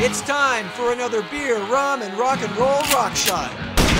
It's time for another beer, rum, and roll rock shot.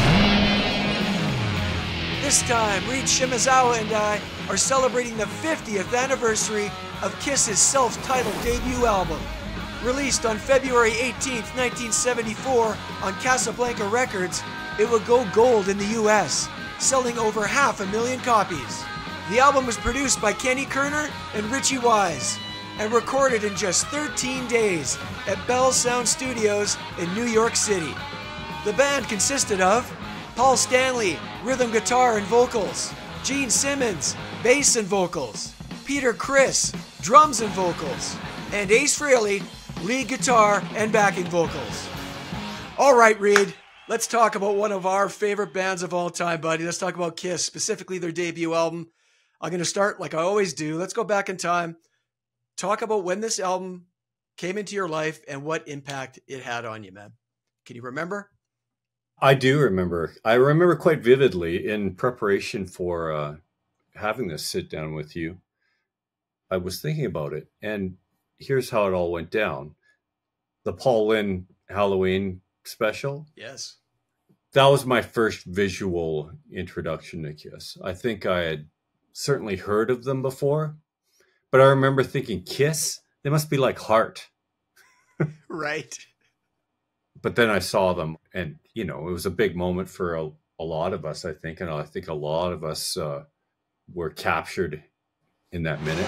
This time, Reed Shimozawa and I are celebrating the 50th anniversary of Kiss's self-titled debut album. Released on February 18th, 1974 on Casablanca Records, it would go gold in the US, selling over 500,000 copies. The album was produced by Kenny Kerner and Richie Wise, and recorded in just 13 days at Bell Sound Studios in New York City. The band consisted of Paul Stanley, rhythm guitar and vocals, Gene Simmons, bass and vocals, Peter Criss, drums and vocals, and Ace Frehley, lead guitar and backing vocals. All right, Reed, let's talk about one of our favorite bands of all time, buddy. Let's talk about Kiss, specifically their debut album. I'm going to start like I always do. Let's go back in time. Talk about when this album came into your life and what impact it had on you, man. Can you remember? I do remember. I remember quite vividly in preparation for having this sit down with you. I was thinking about it, and here's how it all went down. The Paul Lynde Halloween special. Yes. That was my first visual introduction to Kiss. I think I had certainly heard of them before, but I remember thinking, Kiss? They must be like Heart. Right. But then I saw them, and, you know, it was a big moment for a lot of us, I think. And I think a lot of us were captured in that minute.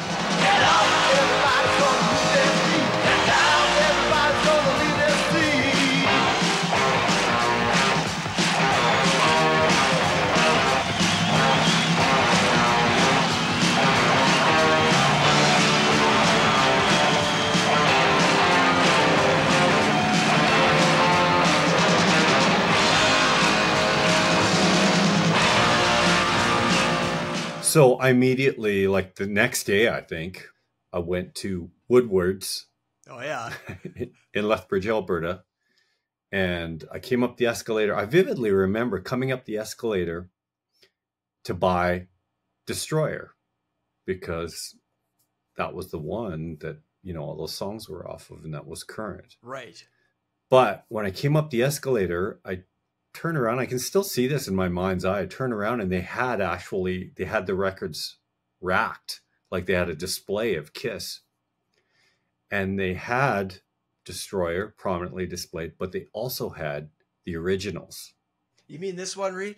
So I immediately, like the next day, I think, I went to Woodward's. Oh, yeah. In Lethbridge, Alberta. And I came up the escalator. I vividly remember coming up the escalator to buy Destroyer, because that was the one that, you know, all those songs were off of, and that was current. Right. But when I came up the escalator, I turn around, I can still see this in my mind's eye. I turn around and they had the records racked, like they had a display of Kiss. And they had Destroyer prominently displayed, but they also had the originals. You mean this one, Reed?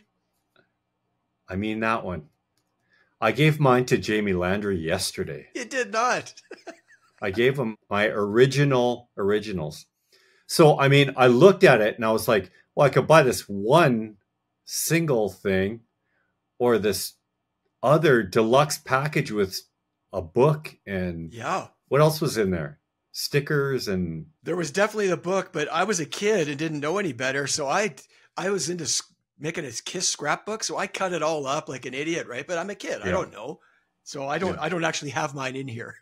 I mean that one. I gave mine to Jamie Landry yesterday. You did not. I gave him my originals. So, I mean, I looked at it and I was like, well, I could buy this one single thing or this other deluxe package with a book and what else was in there? Stickers and... There was definitely the book, but I was a kid and didn't know any better. So I was into making a Kiss scrapbook. So I cut it all up like an idiot, right? But I'm a kid. Yeah. I don't know. So I don't actually have mine in here.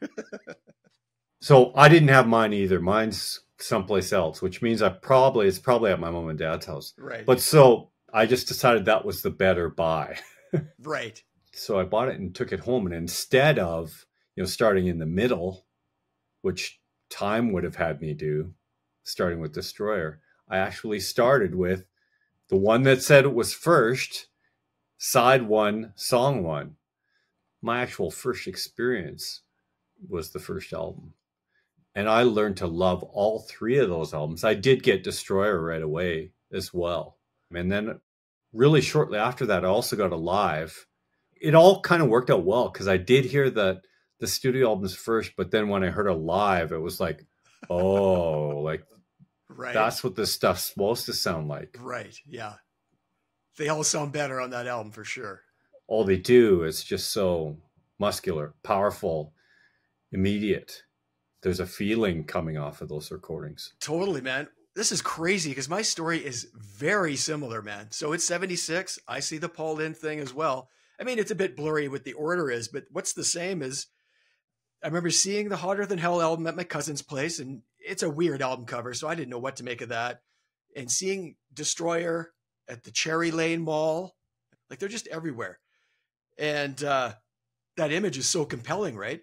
So I didn't have mine either. Mine's someplace else, which means it's probably at my mom and dad's house. Right. But so I just decided that was the better buy. Right. So I bought it and took it home. And instead of, you know, starting in the middle, which time would have had me do, starting with Destroyer, I actually started with the one that said it was first, side one, song one. My actual first experience was the first album. And I learned to love all three of those albums. I did get Destroyer right away as well. And then really shortly after that, I also got Alive. It all kind of worked out well because I did hear the studio albums first, but then when I heard Alive, it was like, oh, like right. That's what this stuff's supposed to sound like. Right, yeah. They all sound better on that album for sure. All they do is just so muscular, powerful, immediate. There's a feeling coming off of those recordings. Totally, man. This is crazy because my story is very similar, man. So it's 76. I see the Paul Lynde thing as well. I mean, it's a bit blurry what the order is, but what's the same is I remember seeing the Hotter Than Hell album at my cousin's place, and it's a weird album cover, so I didn't know what to make of that. And seeing Destroyer at the Cherry Lane Mall, like they're just everywhere. And that image is so compelling, right?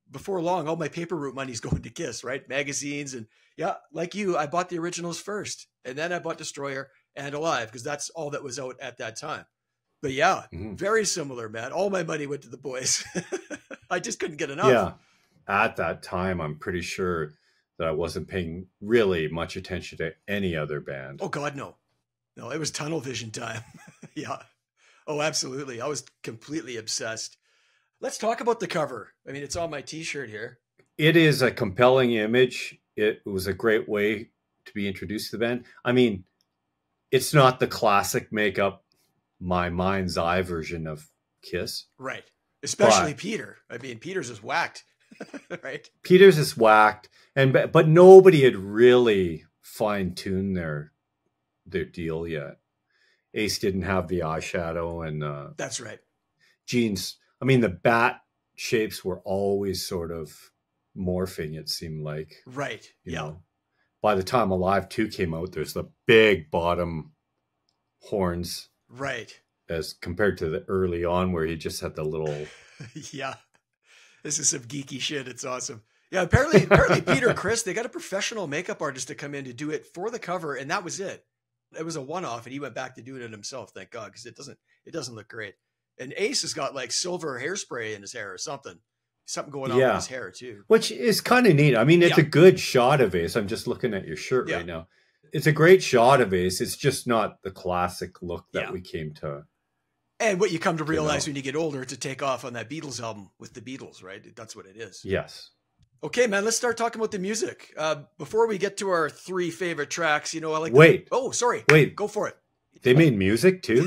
before long, all my paper route money's going to Kiss, right? Magazines. And yeah, like you, I bought the originals first. And then I bought Destroyer and Alive because that's all that was out at that time. But yeah, very similar, man. All my money went to the boys. I just couldn't get enough. Yeah. At that time, I'm pretty sure that I wasn't paying really much attention to any other band. Oh, God, no. No, it was tunnel vision time. Yeah. Oh, absolutely. I was completely obsessed. Let's talk about the cover. I mean, it's on my T-shirt here. It is a compelling image. It was a great way to be introduced to the band. I mean, it's not the classic makeup, my mind's eye version of Kiss. Right. Especially Peter. I mean, Peter's is whacked. Right. Peter's is whacked. But nobody had really fine-tuned their deal yet. Ace didn't have the eyeshadow and that's right. Gene's, I mean, the bat shapes were always sort of morphing, it seemed like. Right. You know, by the time Alive 2 came out, there's the big bottom horns. Right. As compared to the early on where he just had the little... Yeah. This is some geeky shit. It's awesome. Yeah, apparently Peter Criss, they got a professional makeup artist to come in to do it for the cover, and that was it. It was a one-off, and he went back to doing it himself, thank God, because it doesn't look great. And Ace has got like silver hairspray in his hair or something going on with his hair too, which is kind of neat. I mean, it's a good shot of Ace. I'm just looking at your shirt right now. It's a great shot of Ace. It's just not the classic look that we came to. And what you come to realize when you get older, to take off on that Beatles album with the Beatles, right? That's what it is. Yes. Okay, man, let's start talking about the music. Before we get to our 3 favorite tracks, you know, I like... Oh, sorry. Wait. Go for it. They made music too?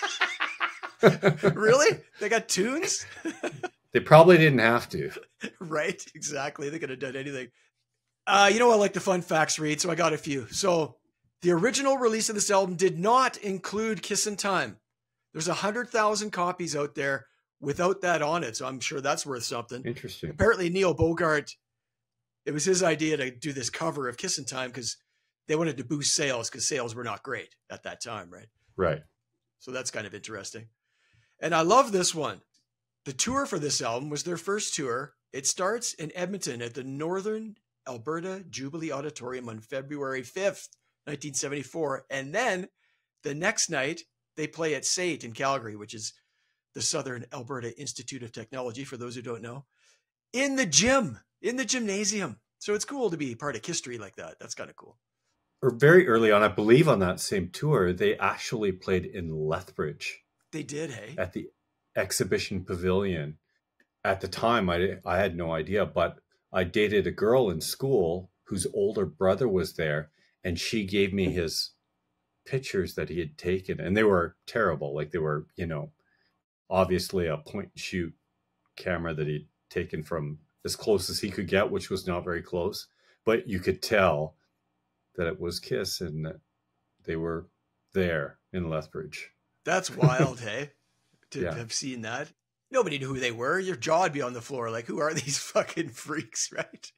Really? They got tunes? They probably didn't have to. Right, exactly. They could have done anything. You know, I like the fun facts, Reed, so I got a few. So the original release of this album did not include Kissin' Time. There's 100,000 copies out there without that on it, so I'm sure that's worth something. Interesting. Apparently, Neil Bogart, it was his idea to do this cover of Kissin' Time because they wanted to boost sales because sales were not great at that time, right? Right. So that's kind of interesting. And I love this one. The tour for this album was their first tour. It starts in Edmonton at the Northern Alberta Jubilee Auditorium on February 5th, 1974. And then the next night, they play at SAIT in Calgary, which is the Southern Alberta Institute of Technology, for those who don't know, in the gymnasium. So it's cool to be part of history like that. That's kind of cool. Or very early on, I believe on that same tour, they actually played in Lethbridge. They did, hey? At the Exhibition Pavilion. At the time, I had no idea, but I dated a girl in school whose older brother was there, and she gave me his pictures that he had taken, and they were terrible. Like they were, you know, obviously a point and shoot camera that he'd taken from as close as he could get, which was not very close, but you could tell that it was Kiss and that they were there in Lethbridge. That's wild, hey? To have seen that. Nobody knew who they were. Your jaw would be on the floor. Like, who are these fucking freaks, right?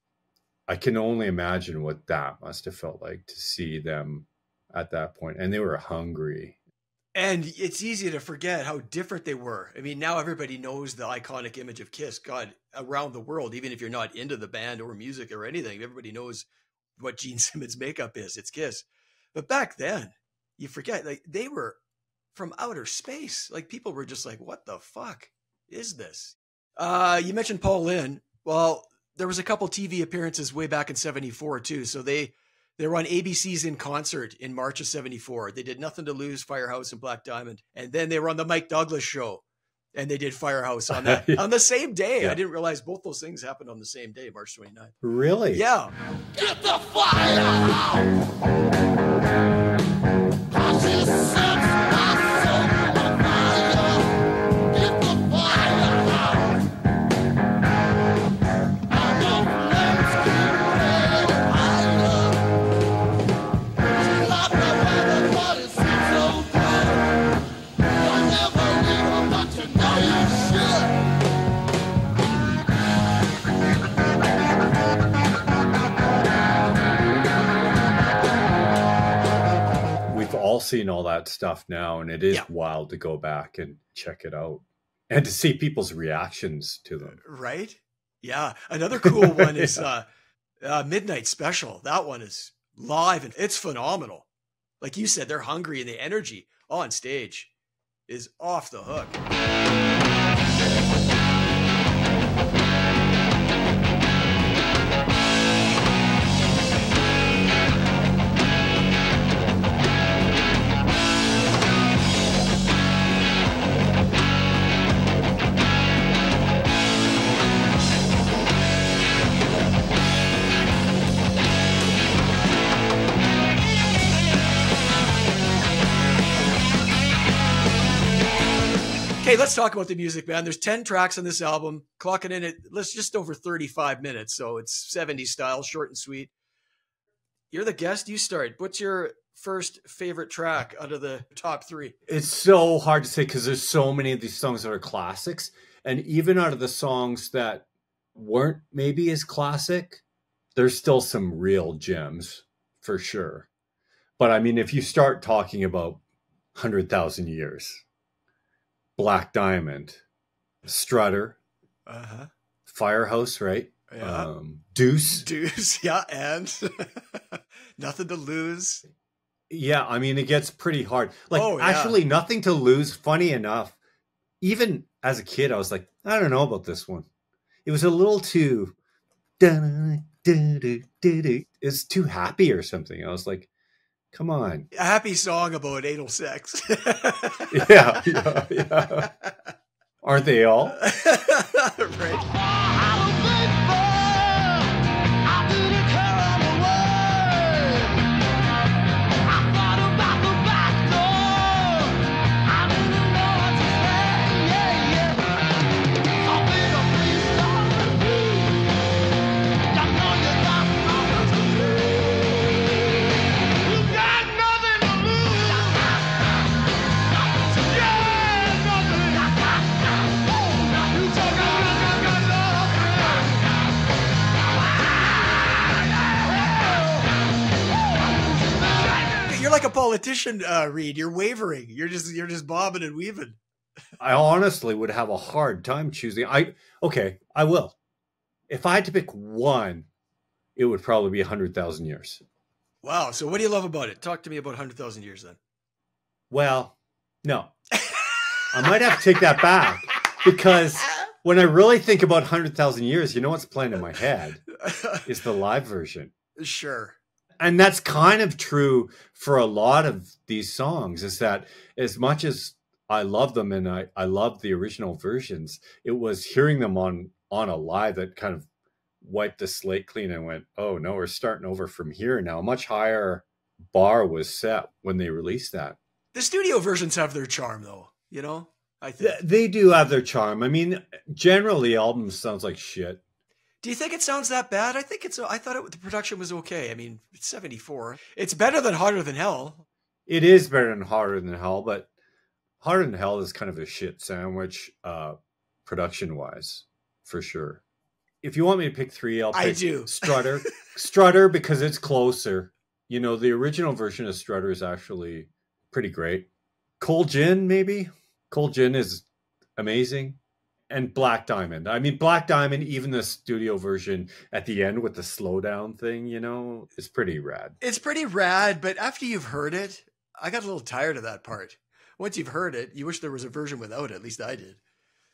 I can only imagine what that must have felt like to see them at that point. And they were hungry. And it's easy to forget how different they were. I mean, now everybody knows the iconic image of Kiss. God, around the world, even if you're not into the band or music or anything, everybody knows what Gene Simmons' makeup is. It's Kiss. But back then, you forget, like, they were from outer space. Like, people were just like, what the fuck is this? You mentioned Paul Lynde. Well, there was a couple TV appearances way back in 74 too. So they were on ABC's In Concert in March of 74. They did Nothing to Lose, Firehouse, and Black Diamond. And then they were on the Mike Douglas Show and they did Firehouse on that on the same day. I didn't realize both those things happened on the same day, March 29th. Really? Yeah. Get the fire out! All seen all that stuff now, and it is wild to go back and check it out and to see people's reactions to them. Right? Yeah. Another cool one is Midnight Special. That one is live and it's phenomenal. Like you said, they're hungry and the energy on stage is off the hook. Okay, let's talk about the music, man. There's 10 tracks on this album, clocking in at just over 35 minutes, so it's 70s style, short and sweet. You're the guest, you start. What's your first favorite track out of the top 3? It's so hard to say because there's so many of these songs that are classics, and even out of the songs that weren't maybe as classic, there's still some real gems for sure. But I mean, if you start talking about 100,000 Years, Black Diamond, Strutter, Firehouse, right? Yeah. Deuce, yeah, and Nothing to Lose. Yeah, I mean, it gets pretty hard. Like, actually, Nothing to Lose, funny enough, even as a kid, I was like, I don't know about this one. It was a little too, it's too happy or something. I was like, come on. A happy song about anal sex. yeah. Aren't they all? Right. Like a politician, Reed. You're wavering. You're just bobbing and weaving. I honestly would have a hard time choosing. I will. If I had to pick one, it would probably be 100,000 Years. Wow. So what do you love about it? Talk to me about 100,000 Years then. Well, no. I might have to take that back because when I really think about 100,000 Years, you know what's playing in my head is the live version. Sure. And that's kind of true for a lot of these songs, is that as much as I love them and I love the original versions, it was hearing them on a live that kind of wiped the slate clean and went, oh no, we're starting over from here now. A much higher bar was set when they released that. The studio versions have their charm though, you know? I think they do have their charm. I mean, generally albums sounds like shit. Do you think it sounds that bad? I thought the production was okay. I mean, it's 74. It's better than Hotter Than Hell. It is better than Hotter Than Hell, but Hotter Than Hell is kind of a shit sandwich, production-wise, for sure. If you want me to pick 3, I'll pick Strutter. Strutter, because it's closer. You know, the original version of Strutter is actually pretty great. Cold Gin, maybe? Cold Gin is amazing. And Black Diamond. I mean, Black Diamond, even the studio version at the end with the slowdown thing, you know, is pretty rad. It's pretty rad, but after you've heard it, I got a little tired of that part. Once you've heard it, you wish there was a version without it. At least I did.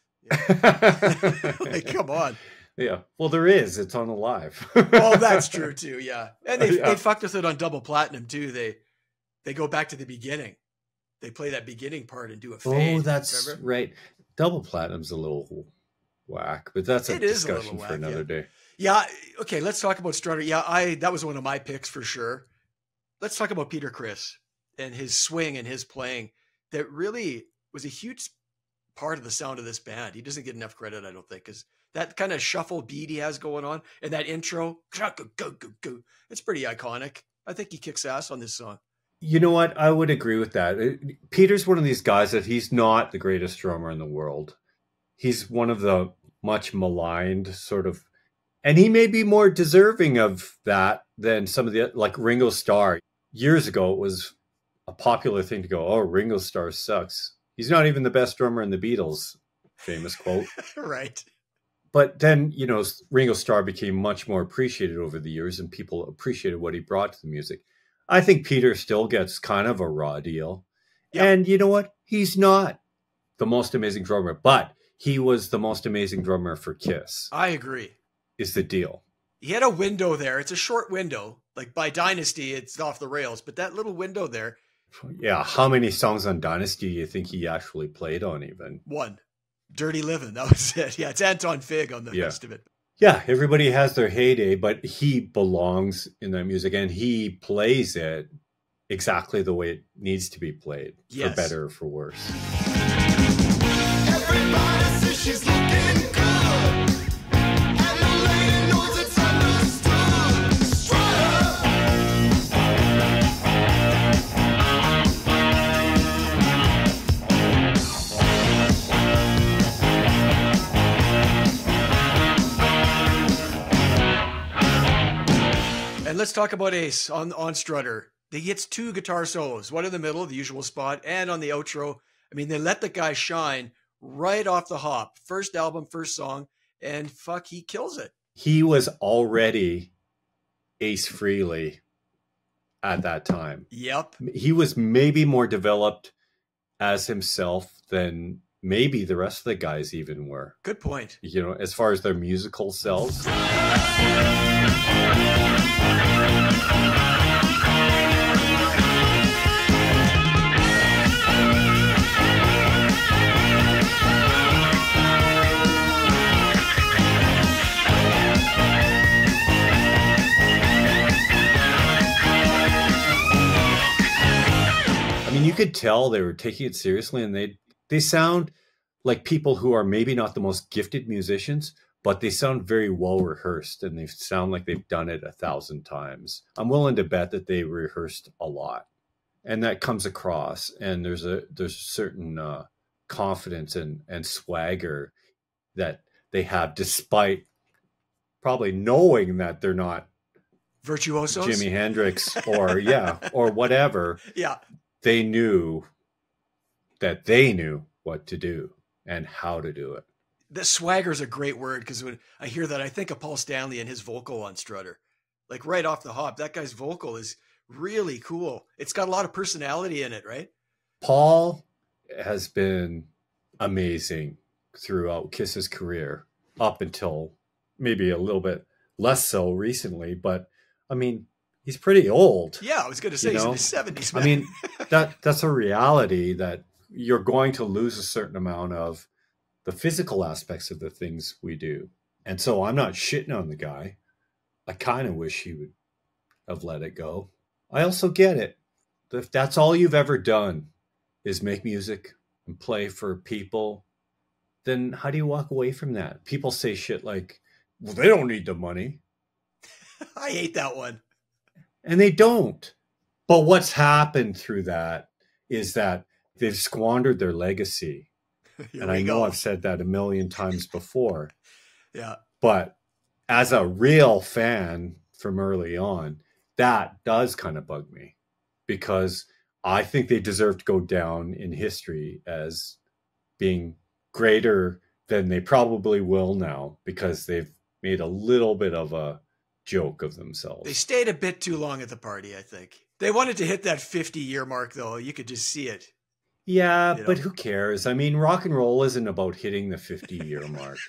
Yeah. Like, come on. Yeah. Well, there is. It's on a live. Oh, that's true too. Yeah. And they fucked with it on double platinum too. They go back to the beginning. They play that beginning part and do a fade. Oh, that's right. Double platinum's a little whack, but that's a discussion for another day. Yeah. Okay. Let's talk about Strutter. Yeah. That was one of my picks for sure. Let's talk about Peter Criss and his swing and his playing. That really was a huge part of the sound of this band. He doesn't get enough credit, I don't think, because that kind of shuffle beat he has going on and that intro, it's pretty iconic. I think he kicks ass on this song. You know what? I would agree with that. Peter's one of these guys that he's not the greatest drummer in the world. He's one of the much maligned sort of, and he may be more deserving of that than some of the, like Ringo Starr. Years ago, it was a popular thing to go, oh, Ringo Starr sucks. He's not even the best drummer in the Beatles, famous quote. Right. But then, Ringo's star became much more appreciated over the years, and people appreciated what he brought to the music. I think Peter still gets kind of a raw deal. Yep. And you know what? He's not the most amazing drummer, but he was the most amazing drummer for Kiss. I agree. Is the deal. He had a window there. It's a short window. Like by Dynasty, it's off the rails, but that little window there. Yeah. How many songs on Dynasty do you think he actually played on even? One. Dirty Living. That was it. Yeah. It's Anton Fig on the rest of it. Yeah. Everybody has their heyday, but he belongs in that music and he plays it exactly the way it needs to be played. Yes. For better or for worse. Everybody says she's looking good. Let's talk about Ace on Strutter. He gets 2 guitar solos, one in the middle, the usual spot, and on the outro. I mean, they let the guy shine right off the hop. First album, first song, and fuck, he kills it. He was already Ace Frehley at that time. Yep. He was maybe more developed as himself than maybe the rest of the guys even were. Good point. As far as their musical selves. You could tell they were taking it seriously, and they sound like people who are maybe not the most gifted musicians, but they sound very well rehearsed, and they sound like they've done it 1,000 times. I'm willing to bet that they rehearsed a lot, and that comes across. And there's a certain confidence and swagger that they have, despite probably knowing that they're not virtuosos, Jimi Hendrix or whatever. Yeah. They knew that they knew what to do and how to do it. The swagger is a great word, because when I hear that, I think of Paul Stanley and his vocal on Strutter. Like right off the hop, that guy's vocal is really cool. It's got a lot of personality in it, right? Paul has been amazing throughout Kiss's career, up until maybe a little bit less so recently. But I mean, he's pretty old. Yeah, I was going to say he's in his 70s. Man. I mean, that's a reality, that you're going to lose a certain amount of the physical aspects of the things we do. And so I'm not shitting on the guy. I kind of wish he would have let it go. I also get it. If that's all you've ever done is make music and play for people, then how do you walk away from that? People say shit like, well, they don't need the money. I hate that one. And they don't. But what's happened through that is that they've squandered their legacy. And I know I've said that a million times before. Yeah. But as a real fan from early on, that does kind of bug me, because I think they deserve to go down in history as being greater than they probably will now, because they've made a little bit of a joke of themselves. They stayed a bit too long at the party, I think. They wanted to hit that 50-year mark, though. You could just see it. Yeah, but who cares? I mean, rock and roll isn't about hitting the 50-year mark.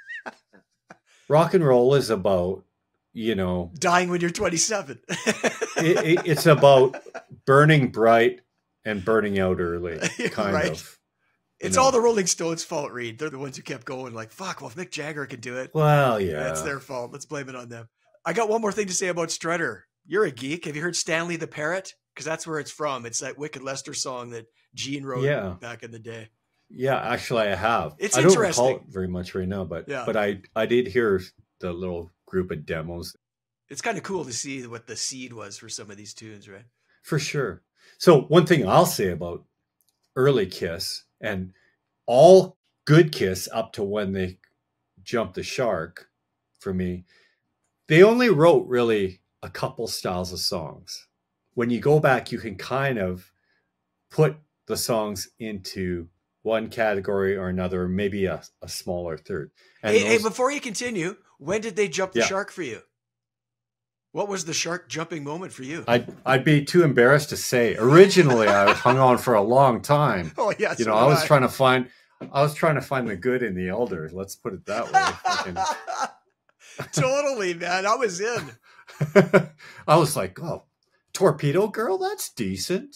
Rock and roll is about, dying when you're 27. It's about burning bright and burning out early, kind right. of. It's all the Rolling Stones' fault, Reed. They're the ones who kept going like, fuck, well, if Mick Jagger can do it. Well, yeah. That's their fault. Let's blame it on them. I got one more thing to say about Strutter. You're a geek. Have you heard Stanley the Parrot? Because that's where it's from. It's that Wicked Lester song that Gene wrote back in the day. Yeah, actually I have. It's I don't interesting. recall it very much right now, but I did hear the little group of demos. It's kind of cool to see what the seed was for some of these tunes, right? For sure. So one thing I'll say about early Kiss, and all good Kiss up to when they jumped the shark, for me, they only wrote really a couple styles of songs. When you go back, you can kind of put the songs into one category or another, maybe a smaller third. And Hey, before you continue, when did they jump the Yeah. shark for you? What was the shark jumping moment for you? I'd be too embarrassed to say. Originally, I hung on for a long time. Oh yeah, You know, I was trying to find the good in the elder. Let's put it that way. Totally, man. I was in. I was like, oh, Torpedo Girl, that's decent.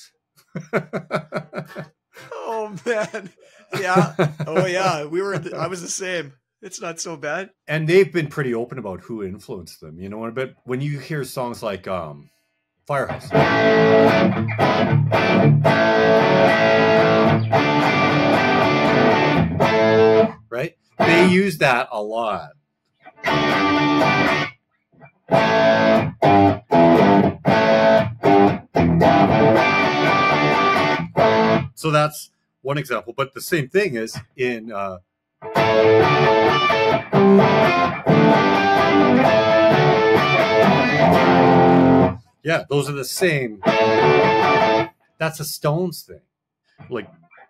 Oh man, yeah. Oh yeah, I was the same. It's not so bad. And they've been pretty open about who influenced them, you know. But when you hear songs like Firehouse, right? They use that a lot. So that's one example. But the same thing is in yeah, those are the same. That's a Stones thing. Like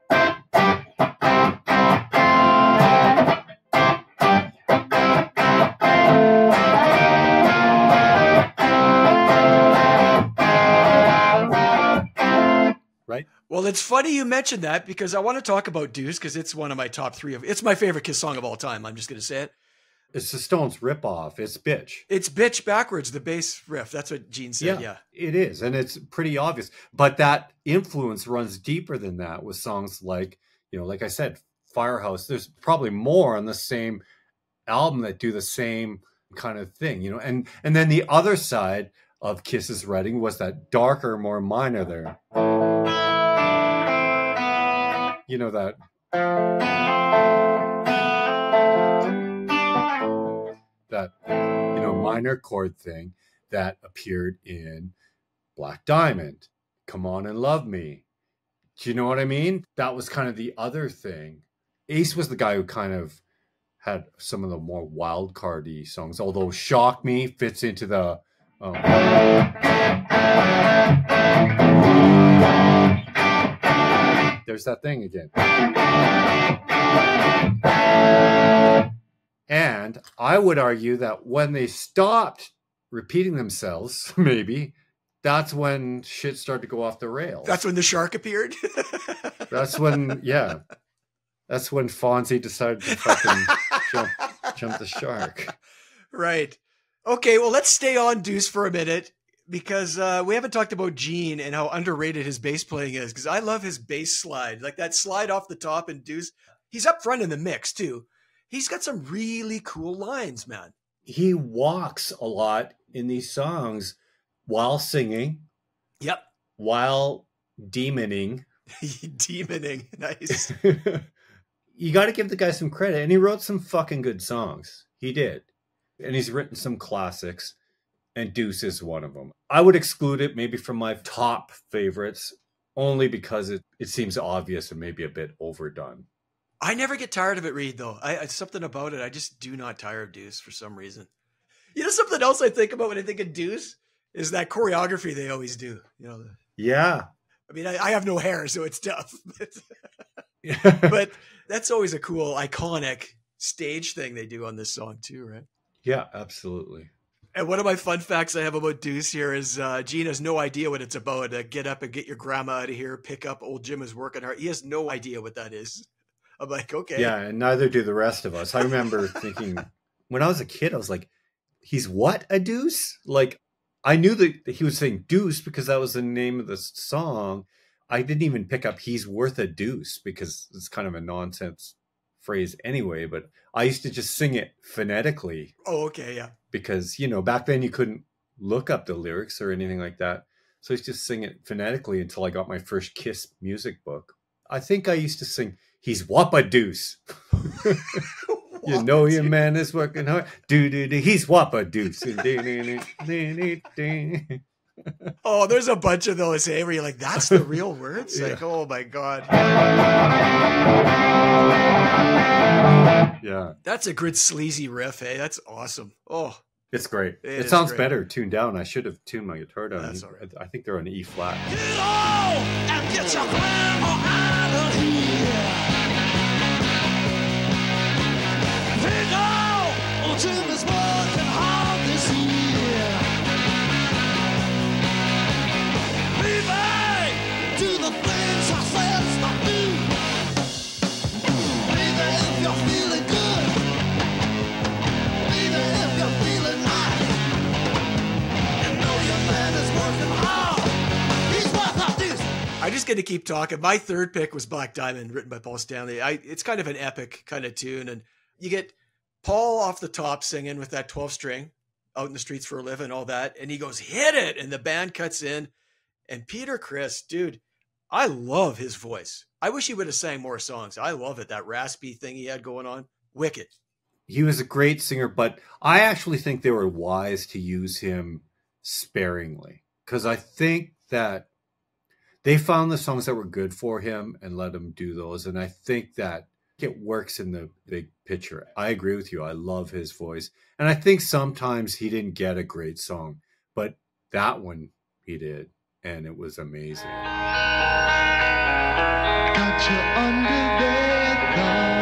right? Well, it's funny you mentioned that because I want to talk about Deuce because it's one of my top three it's my favorite Kiss song of all time. I'm just going to say it. It's the Stones ripoff. It's Bitch. It's Bitch backwards, the bass riff. That's what Gene said. Yeah. It is. And it's pretty obvious. But that influence runs deeper than that with songs like, you know, like I said, Firehouse. There's probably more on the same album that do the same kind of thing, you know. And then the other side of Kiss's writing was that darker, more minor there. You know, that minor chord thing that appeared in Black Diamond, Come On and Love Me. Do you know what I mean? That was kind of the other thing. Ace was the guy who kind of had some of the more wild cardy songs, although Shock Me fits into the there's that thing again. And I would argue that when they stopped repeating themselves, maybe, that's when shit started to go off the rails. That's when the shark appeared? That's when, yeah. That's when Fonzie decided to fucking jump the shark. Right. Okay, well, let's stay on Deuce for a minute because we haven't talked about Gene and how underrated his bass playing is because I love his bass slide. Like that slide off the top in Deuce. He's up front in the mix, too. He's got some really cool lines, man. He walks a lot in these songs while singing. Yep. While demoning. Demoning. Nice. You got to give the guy some credit. And he wrote some fucking good songs. He did. And he's written some classics. And Deuce is one of them. I would exclude it maybe from my top favorites only because it seems obvious and maybe a bit overdone. I never get tired of it, Reed, though. It's something about it. I just do not tire of Deuce for some reason. You know, something else I think about when I think of Deuce is that choreography they always do. You know. Yeah. I mean, I have no hair, so it's tough. But that's always a cool, iconic stage thing they do on this song too, right? Yeah, absolutely. And one of my fun facts I have about Deuce here is Gene has no idea what it's about. Get up and get your grandma out of here. Pick up old Jim is working hard. He has no idea what that is. I'm like, okay. Yeah, and neither do the rest of us. I remember thinking, when I was a kid, I was like, he's what, a deuce? Like, I knew that he was saying deuce because that was the name of the song. I didn't even pick up he's worth a deuce because it's kind of a nonsense phrase anyway, but I used to just sing it phonetically. Oh, okay, yeah. Because, you know, back then you couldn't look up the lyrics or anything like that. So I used to sing it phonetically until I got my first Kiss music book. I think I used to sing, he's whop-a-deuce. You know your man is working hard. Do-do-do. He's whop-a-deuce. Oh, there's a bunch of those, hey, where you're like, that's the real words? Yeah. Like, oh my God. Yeah. That's a good sleazy riff, hey? That's awesome. Oh. It's great. It sounds great. Better tuned down. I should have tuned my guitar down. That's all right. I think they're on E flat. Get on and get your grandma out of here. going to keep talking. My third pick was Black Diamond, written by Paul Stanley. It's kind of an epic kind of tune. And you get Paul off the top singing with that 12 string out in the streets for a living, all that. And he goes, hit it. And the band cuts in. And Peter Criss, dude, I love his voice. I wish he would have sang more songs. I love it. That raspy thing he had going on. Wicked. He was a great singer, but I actually think they were wise to use him sparingly, because I think that they found the songs that were good for him and let him do those. And I think that it works in the big picture. I agree with you. I love his voice. And I think sometimes he didn't get a great song, but that one he did. And it was amazing. Got you under their thumb.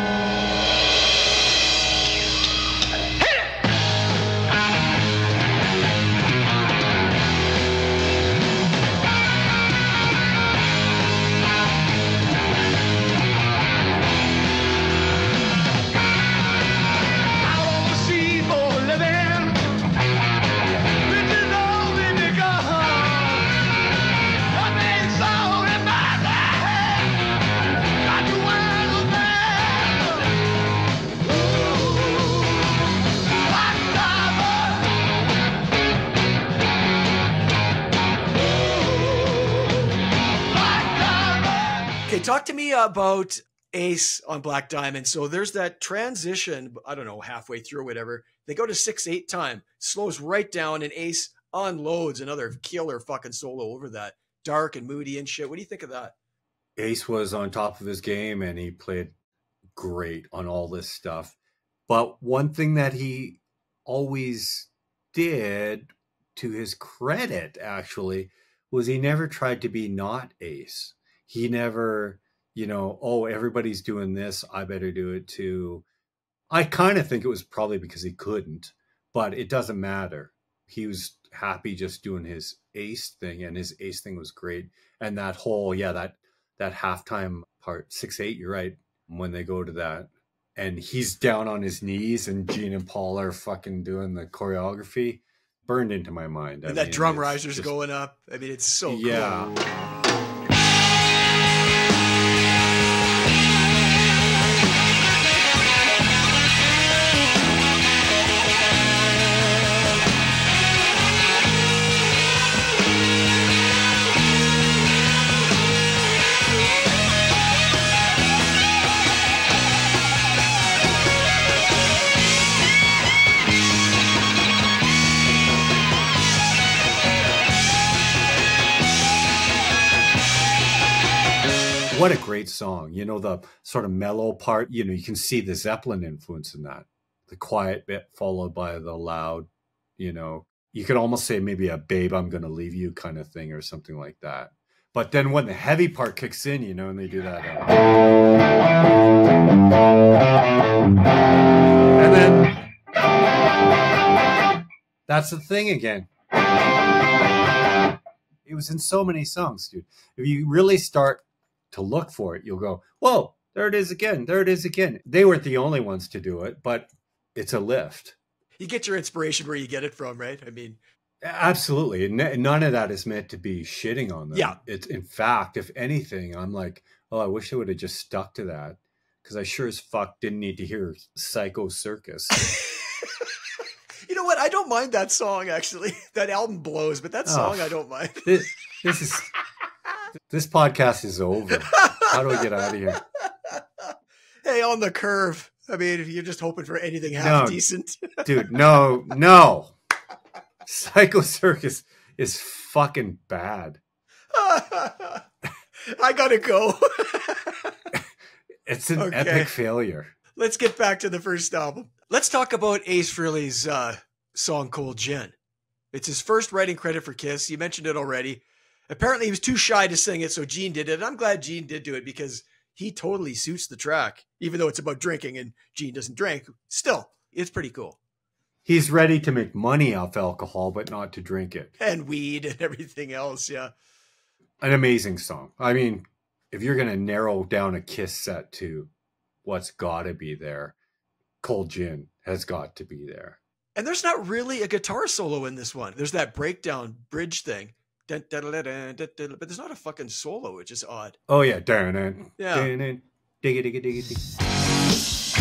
Talk to me about Ace on Black Diamond. So there's that transition, I don't know, halfway through or whatever. They go to 6/8 time, slows right down, and Ace unloads another killer fucking solo over that. Dark and moody and shit. What do you think of that? Ace was on top of his game and he played great on all this stuff. But one thing that he always did, to his credit, actually, was he never tried to be not Ace. He never, oh, everybody's doing this, I better do it too. I kind of think it was probably because he couldn't, but it doesn't matter. He was happy just doing his Ace thing, and his Ace thing was great. And that whole, that halftime part, 6/8, you're right, when they go to that. And he's down on his knees, and Gene and Paul are fucking doing the choreography. Burned into my mind. And that drum riser's just going up. I mean, it's so cool. What a great song. The sort of mellow part, you can see the Zeppelin influence in that. The quiet bit followed by the loud, you could almost say maybe a Babe, I'm Gonna Leave You kind of thing or something like that. But then when the heavy part kicks in, and they do that. And then that's the thing again. It was in so many songs, dude. If you really start to look for it, you'll go, whoa, there it is again. There it is again. They weren't the only ones to do it, but it's a lift. You get your inspiration where you get it from, right? I mean, absolutely. None of that is meant to be shitting on them. Yeah. It's, in fact, if anything, I'm like, oh, I wish I would have just stuck to that, because I sure as fuck didn't need to hear Psycho Circus. You know what? I don't mind that song, actually. That album blows, but that song I don't mind. This podcast is over. How do I get out of here? Hey, On the Curve. I mean, if you're just hoping for anything half decent. Dude, no. Psycho Circus is fucking bad. I gotta go. It's an epic failure. Let's get back to the first album. Let's talk about Ace Frehley's song Cold Gin. It's his first writing credit for Kiss. You mentioned it already. Apparently he was too shy to sing it, so Gene did it. And I'm glad Gene did do it, because he totally suits the track, even though it's about drinking and Gene doesn't drink. Still, it's pretty cool. He's ready to make money off alcohol, but not to drink it. And weed and everything else, yeah. An amazing song. I mean, if you're going to narrow down a Kiss set to what's got to be there, Cold Gin has got to be there. And there's not really a guitar solo in this one. There's that breakdown bridge thing. But there's not a fucking solo, which is odd. Oh yeah, darn it. Yeah. Darn it. Diggy, diggy, diggy, diggy.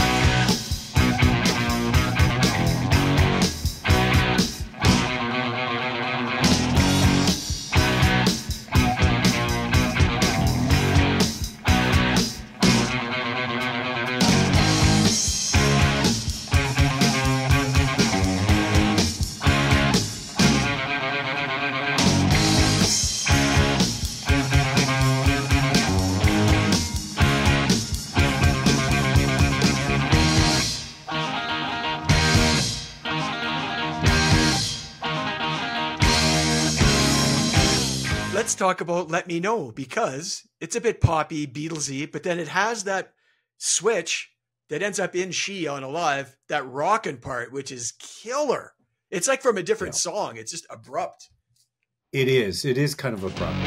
Let's talk about Let Me Know, because it's a bit poppy, Beatlesy, but then it has that switch that ends up in She on Alive, that rockin' part, which is killer. It's like from a different song. It's just abrupt. It is. It is kind of abrupt.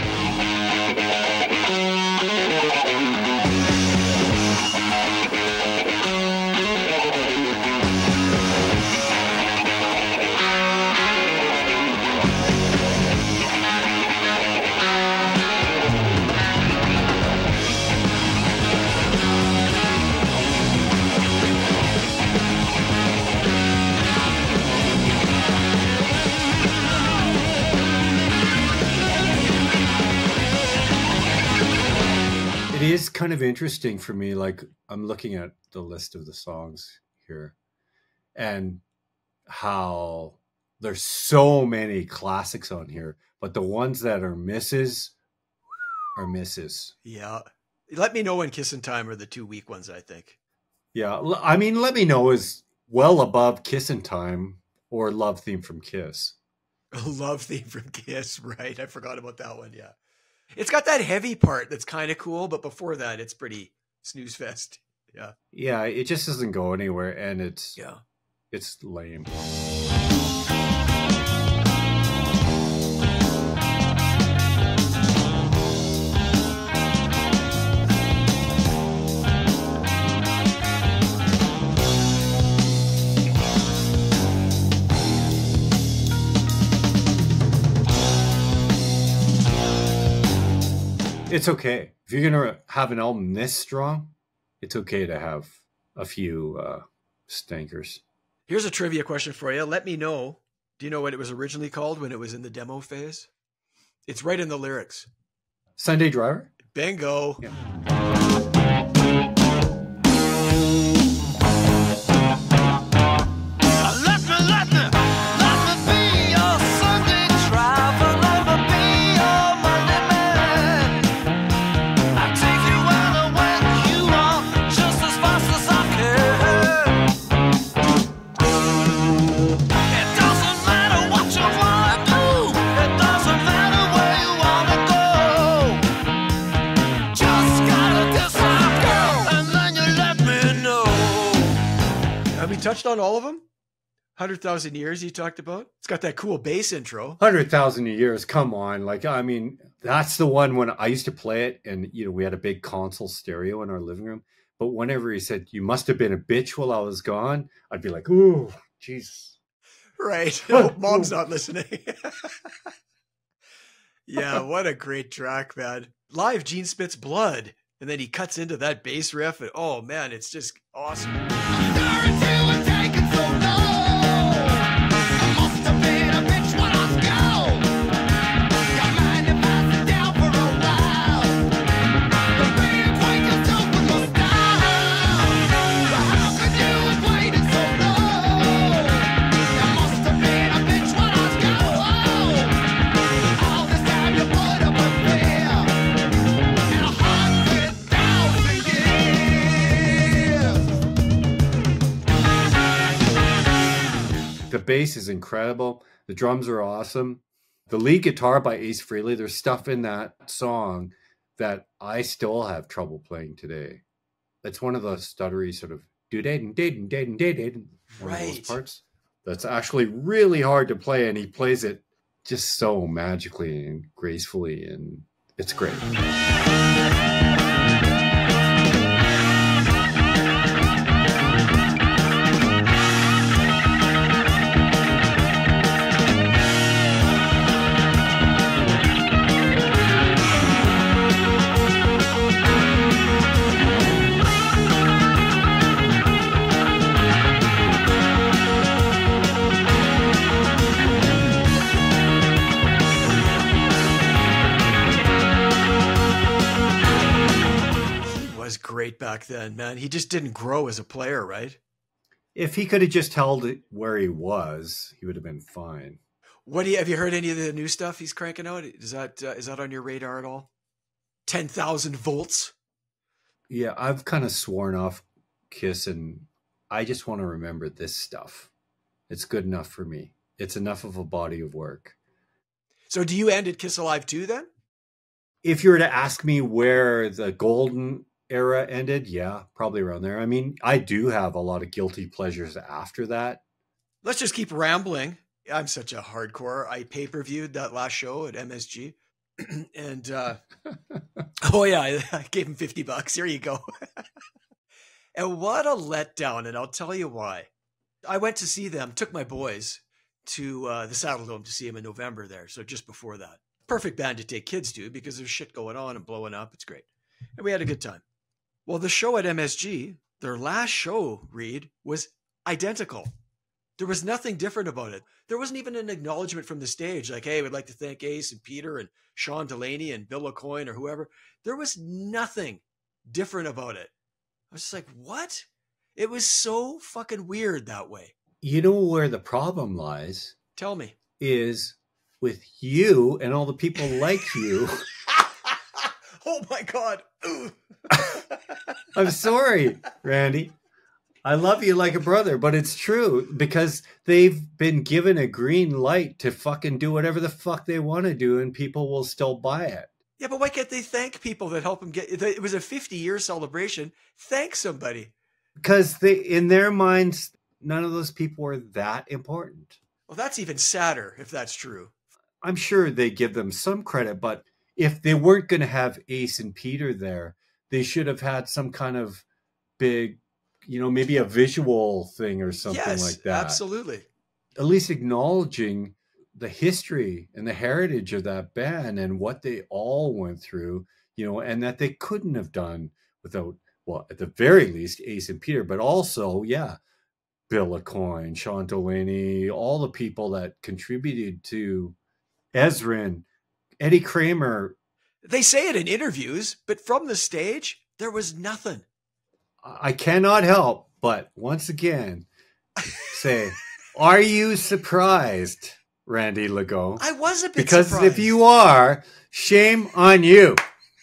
It is kind of interesting for me. Like, I'm looking at the list of the songs here and how there's so many classics on here, but the ones that are misses are misses. Yeah. Let Me Know and Kissin' Time are the two weak ones, I think. Yeah. I mean, Let Me Know is well above Kissin' Time or Love Theme from Kiss. Love Theme from Kiss, right? I forgot about that one, yeah. It's got that heavy part that's kind of cool, but before that, it's pretty snooze fest. Yeah. Yeah, it just doesn't go anywhere, and it's lame. It's okay. If you're going to have an album this strong, it's okay to have a few stinkers. Here's a trivia question for you. Let Me Know. Do you know what it was originally called when it was in the demo phase? It's right in the lyrics. Sunday Driver? Bingo. Yeah. Touched on all of them. 100,000 Years you talked about. It's got that cool bass intro. 100,000 Years, come on. Like, I mean, that's the one when I used to play it, and we had a big console stereo in our living room. But whenever he said, "You must have been a bitch while I was gone," I'd be like, "Ooh, Jesus." Right. Hope Mom's not listening. Yeah, what a great track, man. Live, Gene spits blood, and then he cuts into that bass riff, and oh man, it's just awesome. The bass is incredible. The drums are awesome. The lead guitar by Ace Frehley, there's stuff in that song that I still have trouble playing today. It's one of those stuttery sort of one of those parts that's actually really hard to play, and he plays it just so magically and gracefully, and it's great. was great back then, man. He just didn't grow as a player, right? If he could have just held it where he was, he would have been fine. Have you heard any of the new stuff he's cranking out? Is that on your radar at all? 10,000 volts. Yeah, I've kind of sworn off Kiss, and I just want to remember this stuff. It's good enough for me. It's enough of a body of work. So do you end at Kiss Alive 2 then? If you were to ask me where the golden era ended, yeah, probably around there. I mean, I do have a lot of guilty pleasures after that. Let's just keep rambling. I'm such a hardcore. I pay-per-viewed that last show at MSG. And, oh yeah, I gave him $50. Here you go. And what a letdown. And I'll tell you why. I went to see them, took my boys to the Saddle Dome to see him in November there. So just before that. Perfect band to take kids to because there's shit going on and blowing up. It's great. And we had a good time. Well, the show at MSG, their last show, Reed, was identical. There was nothing different about it. There wasn't even an acknowledgement from the stage like, hey, we'd like to thank Ace and Peter and Sean Delaney and Bill Aucoin or whoever. There was nothing different about it. I was just like, what? It was so fucking weird that way. You know where the problem lies? Tell me. Is with you and all the people like you. Oh my God. I'm sorry, Randy. I love you like a brother, but it's true because they've been given a green light to fucking do whatever the fuck they want to do and people will still buy it. Yeah, but why can't they thank people that help them get it? Was a 50-year celebration. Thank somebody. Because they, in their minds, none of those people were that important. Well, that's even sadder if that's true. I'm sure they give them some credit, but if they weren't going to have Ace and Peter there, they should have had some kind of big, maybe a visual thing or something like that. Yes, absolutely. At least acknowledging the history and the heritage of that band and what they all went through, and that they couldn't have done without, well, at the very least, Ace and Peter, but also, yeah, Bill Aucoin, Sean Delaney, all the people that contributed to Ezrin, Eddie Kramer. They say it in interviews, but from the stage, there was nothing. I cannot help but once again say, are you surprised, Randy Legault? I was a bit because surprised. If you are, shame on you.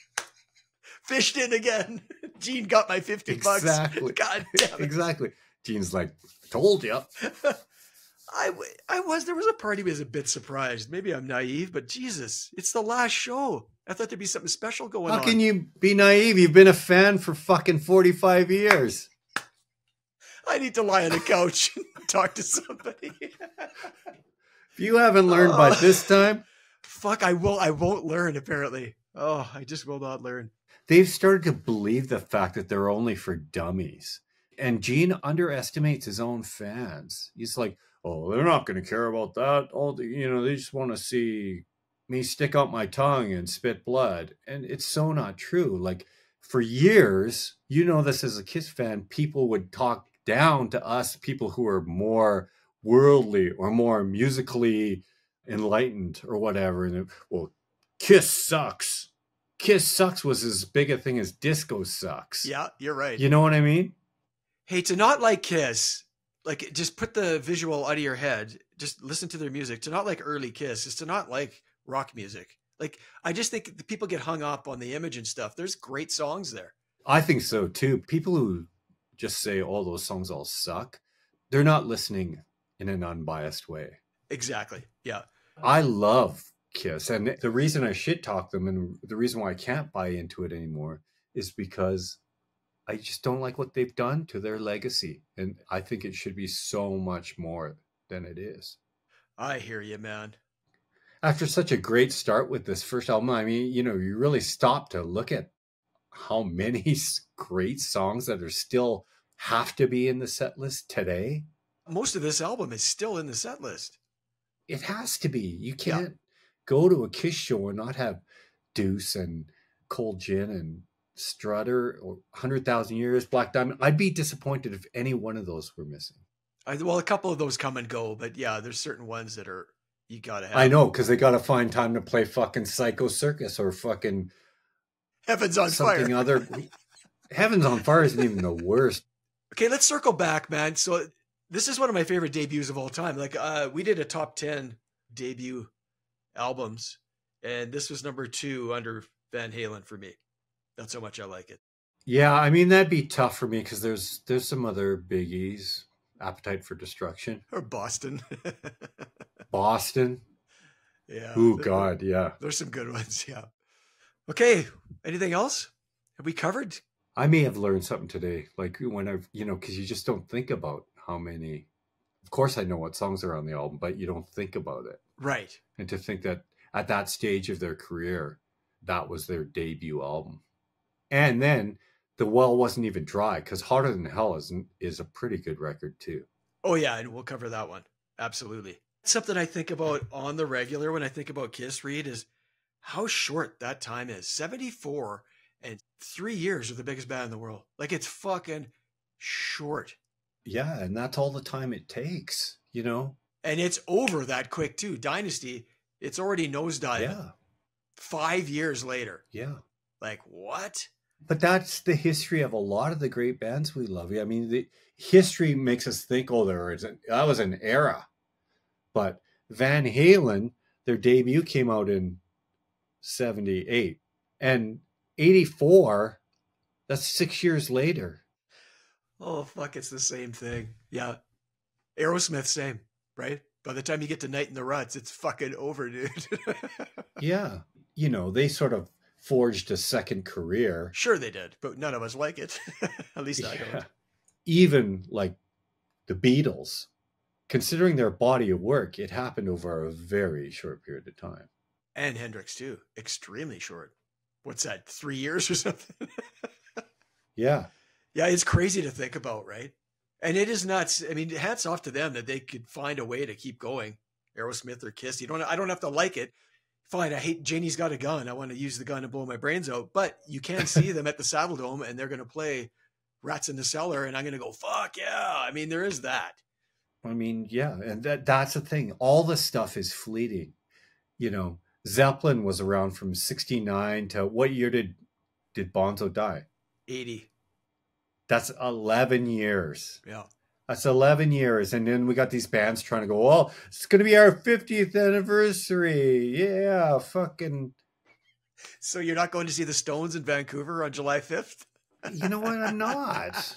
Fished in again. Gene got my $50. Exactly. God damn it. Exactly. Gene's like, told you. There was a part he was a bit surprised. Maybe I'm naive, but Jesus, it's the last show. I thought there'd be something special going on. How can you be naive? You've been a fan for fucking 45 years. I need to lie on the couch and talk to somebody. If you haven't learned by this time. Fuck, I won't learn, apparently. Oh, I just will not learn. They've started to believe the fact that they're only for dummies. And Gene underestimates his own fans. He's like, oh, they're not going to care about that. They just want to see me stick out my tongue and spit blood. And it's so not true. Like, for years, this as a Kiss fan, people would talk down to us, people who are more worldly or more musically enlightened or whatever. And well, Kiss sucks. Kiss sucks was as big a thing as disco sucks. Yeah, you're right. You know what I mean? Hey, to not like Kiss, like just put the visual out of your head. Just listen to their music. To not like early Kiss is to not like rock music. Like, I just think the people get hung up on the image and stuff. There's great songs there. I think so too. People who just say, oh, those songs all suck, they're not listening in an unbiased way. Exactly. Yeah. I love Kiss. And the reason I shit talk them and the reason why I can't buy into it anymore is because I just don't like what they've done to their legacy. And I think it should be so much more than it is. I hear you, man. After such a great start with this first album, I mean, you really stop to look at how many great songs that are still have to be in the set list today. Most of this album is still in the set list. It has to be. You can't go to a Kiss show and not have Deuce and Cold Gin and Strutter or 100,000 Years, Black Diamond. I'd be disappointed if any one of those were missing. Well, a couple of those come and go, but yeah, there's certain ones that are, you gotta have. I know, because they gotta find time to play fucking Psycho Circus or fucking Heaven's on something Fire. other. Heaven's on Fire isn't even the worst. Okay, let's circle back, man. So this is one of my favorite debuts of all time. Like, we did a top 10 debut albums, and this was number 2 under Van Halen for me. That's how much I like it. Yeah, I mean, that'd be tough for me because there's some other biggies. Appetite for Destruction. Or Boston. Boston. Yeah. Oh, God, yeah. There's some good ones, yeah. Okay, anything else? Have we covered? I may have learned something today. Like when I've, because you just don't think about how many. Of course, I know what songs are on the album, but you don't think about it. Right. And to think that at that stage of their career, that was their debut album. And then the well wasn't even dry because Hotter Than Hell is a pretty good record too. Oh yeah, and we'll cover that one. Absolutely. Something I think about on the regular when I think about Kiss, Reed, is how short that time is. 74 and 3 years are the biggest band in the world. Like, it's fucking short. Yeah, and that's all the time it takes, And it's over that quick too. Dynasty, it's already nosediving. Yeah. 5 years later. Yeah. Like, what? But that's the history of a lot of the great bands we love. I mean, the history makes us think, that was an era. But Van Halen, their debut came out in 78. And 84, that's 6 years later. Oh, fuck, it's the same thing. Yeah. Aerosmith, same, right? By the time you get to Night in the Ruts, it's fucking over, dude. Yeah. They sort of forged a second career. Sure they did, but none of us like it. At least I don't. Even like the Beatles, considering their body of work, it happened over a very short period of time. And Hendrix too. Extremely short. What's that, 3 years or something? Yeah. Yeah, it's crazy to think about, right? And it is nuts. I mean, hats off to them that they could find a way to keep going. Aerosmith or Kiss. I don't have to like it. Fine, I hate Janie's Got a Gun. I want to use the gun to blow my brains out. But you can see them at the Saddle Dome, and they're going to play Rats in the Cellar, and I'm going to go, fuck yeah. I mean, there is that. I mean, yeah, and that's the thing. All the stuff is fleeting. Zeppelin was around from 69 to what year did Bonzo die? 80. That's 11 years. Yeah. That's 11 years. And then we got these bands trying to go, oh, it's going to be our 50th anniversary. Yeah, fucking. So you're not going to see the Stones in Vancouver on July 5th? You know what? I'm not.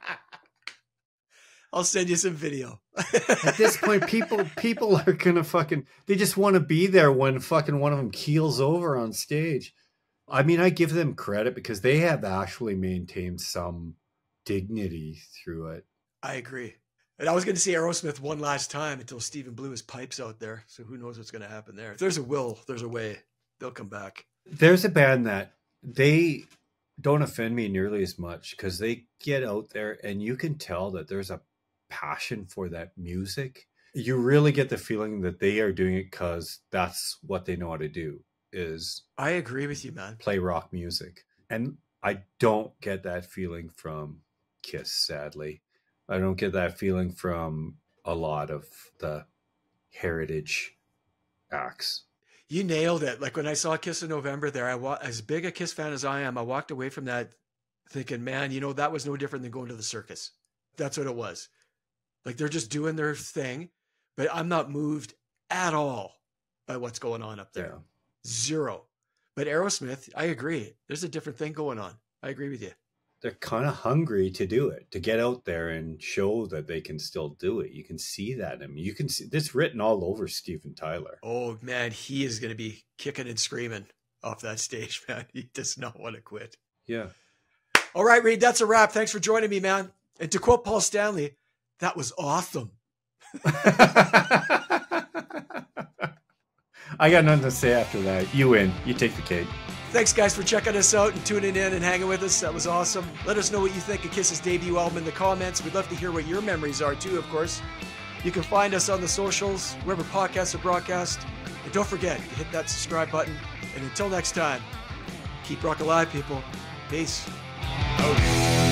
I'll send you some video. At this point, people are going to they just want to be there when fucking one of them keels over on stage. I mean, I give them credit because they have actually maintained some dignity through it. I agree. And I was going to see Aerosmith one last time until Stephen blew his pipes out there. So who knows what's going to happen there. If there's a will, there's a way. They'll come back. There's a band that they don't offend me nearly as much because they get out there and you can tell that there's a passion for that music. You really get the feeling that they are doing it because that's what they know how to do, is I agree with you, man. Play rock music. And I don't get that feeling from Kiss, sadly. I don't get that feeling from a lot of the heritage acts. You nailed it. Like when I saw Kiss in November there, as big a Kiss fan as I am, I walked away from that thinking, man, that was no different than going to the circus. That's what it was. Like they're just doing their thing, but I'm not moved at all by what's going on up there. Yeah. Zero. But Aerosmith, I agree. There's a different thing going on. I agree with you. They're kind of hungry to do it, to get out there and show that they can still do it. You can see that. I mean, you can see this written all over Steven Tyler. Oh man, he is going to be kicking and screaming off that stage, man. He does not want to quit. Yeah. All right, Reed, that's a wrap. Thanks for joining me, man. And to quote Paul Stanley, that was awesome. I got nothing to say after that. You win. You take the cake. Thanks, guys, for checking us out and tuning in and hanging with us. That was awesome. Let us know what you think of Kiss's debut album in the comments. We'd love to hear what your memories are, too, of course. You can find us on the socials, wherever podcasts are broadcast. And don't forget to hit that subscribe button. And until next time, keep rock alive, people. Peace. Out.